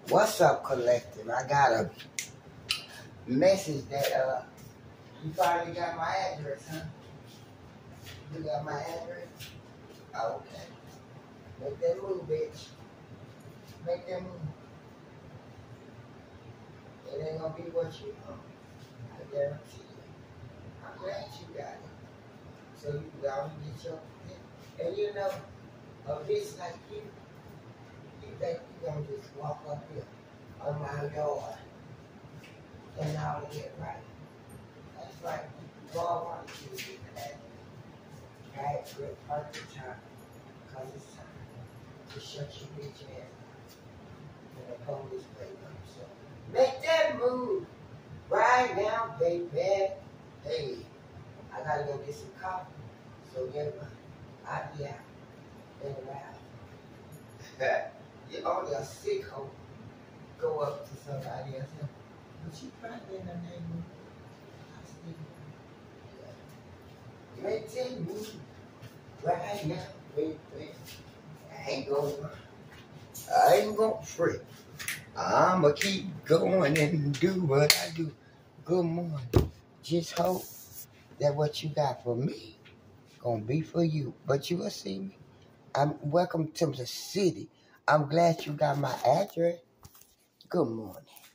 What's up, collective? I got a message that you finally got my address, huh? You got my address? Oh, okay. Make that move, bitch. Make that move. It ain't gonna be what you want. I guarantee you. I'm glad you got it. So you can go and get your pick. And you know, a bitch like you think you gonna just walk up here on my yard and all to get right. That's like God wanted you to get that. Right? Good perfect time. Because it's time to shut your bitch ass up. And the police play them. So make that move right now, baby. Hey, I gotta go get some coffee. So get I'll be out in a while. You're only a sick hoe. Go up to somebody else. But you probably in the neighborhood. Make that move right now, baby. I ain't gonna fret. I'ma keep going and do what I do. Good morning. Just hope that what you got for me gonna be for you. But you will see me. I'm welcome to the city. I'm glad you got my address. Good morning.